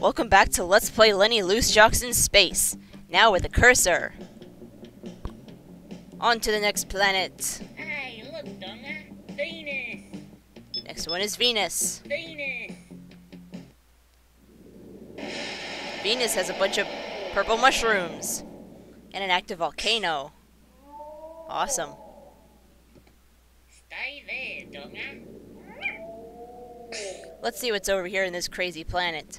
Welcome back to Let's Play Lenny Loosejocks in Space. Now with a cursor. On to the next planet. Hey, look, Donna. Venus. Next one is Venus. Venus. Venus has a bunch of purple mushrooms. And an active volcano. Awesome. Stay there, Donna. Let's see what's over here in this crazy planet.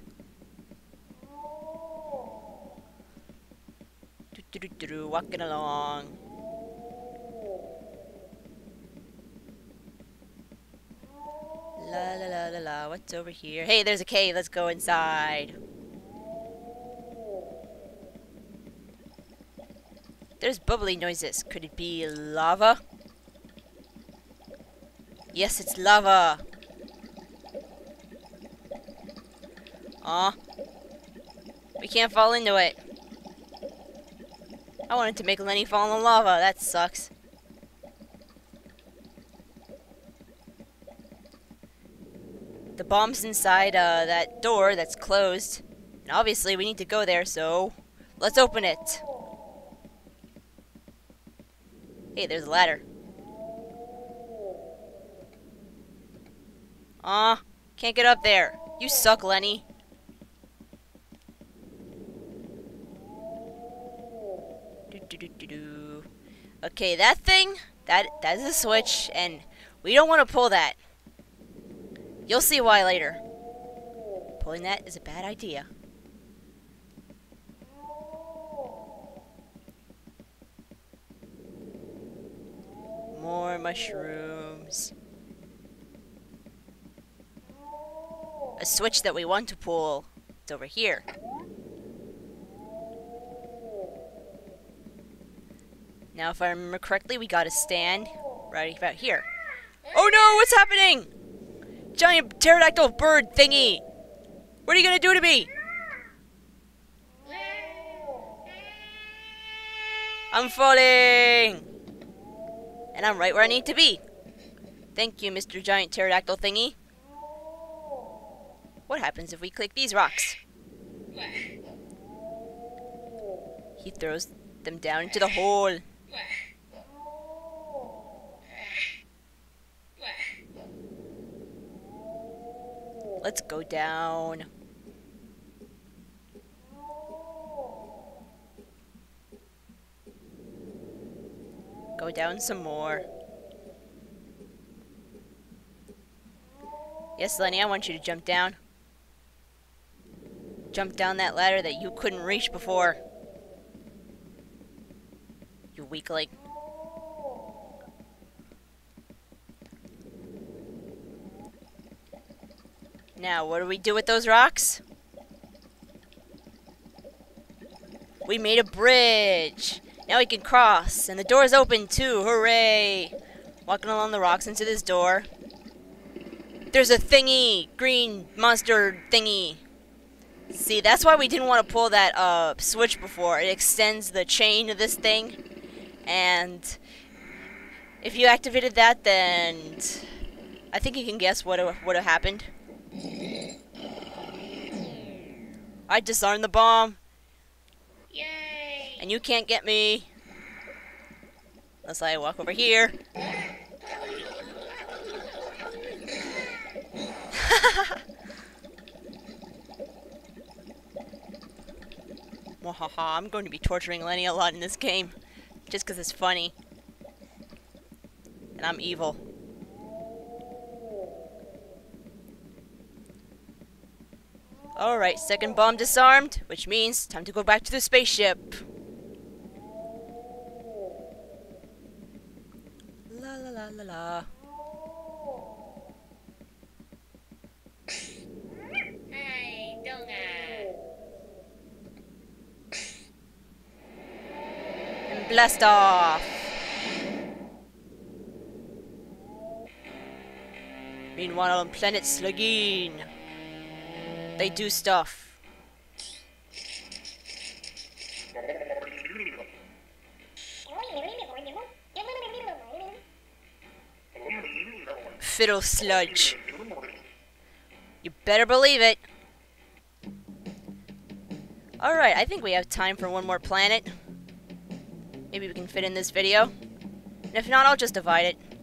Walking along. La la la la la. What's over here? Hey, there's a cave. Let's go inside. There's bubbly noises. Could it be lava? Yes, it's lava. Aw. We can't fall into it. I wanted to make Lenny fall in the lava. That sucks. The bomb's inside that door that's closed. And obviously we need to go there, so let's open it. Hey, there's a ladder. Aw, can't get up there. You suck, Lenny. Okay, that thing, that is a switch, and we don't want to pull that. You'll see why later. Pulling that is a bad idea. More mushrooms. A switch that we want to pull. It's over here. Now, if I remember correctly, we gotta stand right about here. Oh no, what's happening? Giant pterodactyl bird thingy! What are you gonna do to me? I'm falling! And I'm right where I need to be. Thank you, Mr. Giant Pterodactyl thingy. What happens if we click these rocks? He throws them down into the hole. Let's go down. Go down some more. Yes, Lenny, I want you to jump down. Jump down that ladder that you couldn't reach before. You weakling. Now, what do we do with those rocks? We made a bridge. Now we can cross, and the door's open too. Hooray! Walking along the rocks into this door. There's a thingy, green monster thingy. See, that's why we didn't want to pull that switch before. It extends the chain of this thing, and if you activated that, then I think you can guess what would have happened. I disarmed the bomb. Yay! And you can't get me. Unless I walk over here. Wahaha, I'm going to be torturing Lenny a lot in this game. Just because it's funny. And I'm evil. Alright, second bomb disarmed, which means time to go back to the spaceship. La la la la la. Hey, Donna. And blast off. Meanwhile on planet Slugine, they do stuff. Fiddle sludge. You better believe it. Alright, I think we have time for one more planet. Maybe we can fit in this video. And if not, I'll just divide it.